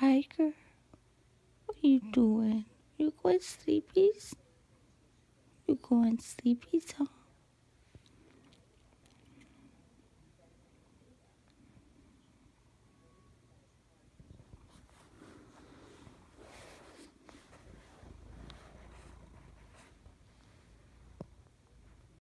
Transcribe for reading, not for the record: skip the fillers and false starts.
Hi, girl. What you doing? You going sleepies? You going sleepy time?